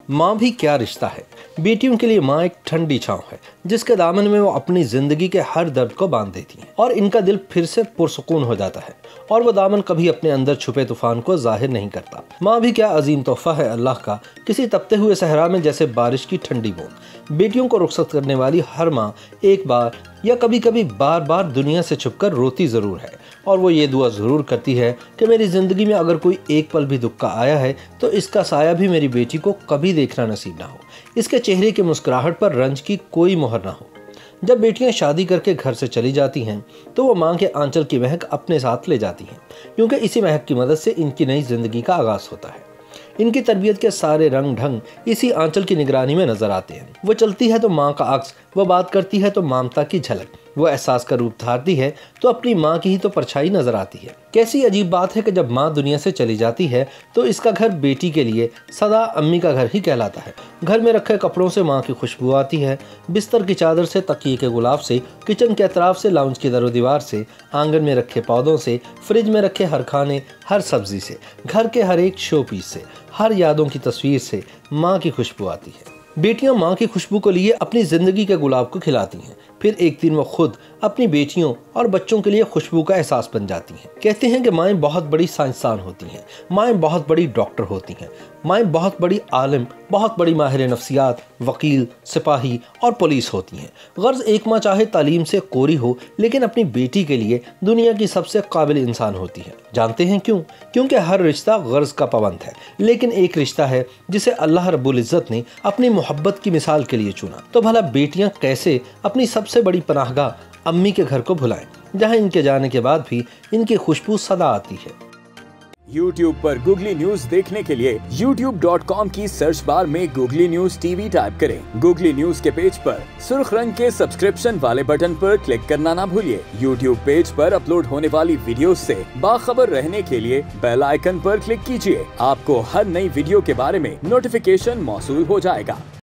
माँ भी क्या रिश्ता है। बेटियों के लिए माँ एक ठंडी छांव है जिसके दामन में वो अपनी जिंदगी के हर दर्द को बांध देती हैं और इनका दिल फिर से पुरसुकून हो जाता है और वो दामन कभी अपने अंदर छुपे तूफान को जाहिर नहीं करता। माँ भी क्या अजीम तोहफा है अल्लाह का, किसी तपते हुए सहरा में जैसे बारिश की ठंडी बूंद। बेटियों को रुखसत करने वाली हर माँ एक बार या कभी कभी बार बार दुनिया से छुपकर रोती जरूर है और वो ये दुआ जरूर करती है कि मेरी जिंदगी में अगर कोई एक पल भी दुख का आया है तो इसका साया भी मेरी बेटी को कभी देखना नसीब ना हो, इसके चेहरे की मुस्कुराहट पर रंज की कोई मोहर ना हो। जब बेटियां शादी करके घर से चली जाती हैं तो वो माँ के आंचल की महक अपने साथ ले जाती हैं, क्योंकि इसी महक की मदद से इनकी नई जिंदगी का आगाज होता है। इनकी तरबियत के सारे रंग ढंग इसी आंचल की निगरानी में नजर आते हैं। वो चलती है तो माँ का अक्स, वो बात करती है तो ममता की झलक, वो एहसास का रूप धारती है तो अपनी माँ की ही तो परछाई नजर आती है। कैसी अजीब बात है कि जब माँ दुनिया से चली जाती है तो इसका घर बेटी के लिए सदा अम्मी का घर ही कहलाता है। घर में रखे कपड़ों से माँ की खुशबू आती है, बिस्तर की चादर से, तकिए के गुलाब से, किचन के अतराफ से, लाउंज की दरो दीवार से, आंगन में रखे पौधों से, फ्रिज में रखे हर खाने हर सब्जी से, घर के हर एक शो पीस से, हर यादों की तस्वीर से माँ की खुशबू आती है। बेटियां माँ की खुशबू को लिए अपनी जिंदगी के गुलाब को खिलाती हैं, फिर एक दिन वो खुद अपनी बेटियों और बच्चों के लिए खुशबू का एहसास बन जाती हैं। कहते हैं कि माएँ बहुत बड़ी साइंसदान होती हैं, माएँ बहुत बड़ी डॉक्टर होती हैं, माएँ बहुत बड़ी आलिम, बहुत बड़ी माहिर नफ्सियात, वकील, सिपाही और पुलिस होती हैं। गर्ज एक माँ चाहे तालीम से कोरी हो लेकिन अपनी बेटी के लिए दुनिया की सबसे काबिल इंसान होती है। जानते हैं क्यों? क्योंकि हर रिश्ता गर्ज का पाबंद है, लेकिन एक रिश्ता है जिसे अल्लाह रब्बुल इज़्ज़त ने अपनी मोहब्बत की मिसाल के लिए चुना। तो भला बेटियां कैसे अपनी सबसे बड़ी पनाहगाह अम्मी के घर को भुलाएं, जहां इनके जाने के बाद भी इनकी खुशबू सदा आती है। YouTube पर गूगली न्यूज देखने के लिए youtube.com की सर्च बार में गूगली न्यूज टीवी टाइप करें। गूगली न्यूज के पेज पर सुर्ख रंग के सब्सक्रिप्शन वाले बटन पर क्लिक करना ना भूलिए। YouTube पेज पर अपलोड होने वाली वीडियोस से बाखबर रहने के लिए बेल आइकन पर क्लिक कीजिए। आपको हर नई वीडियो के बारे में नोटिफिकेशन मौसूल हो जाएगा।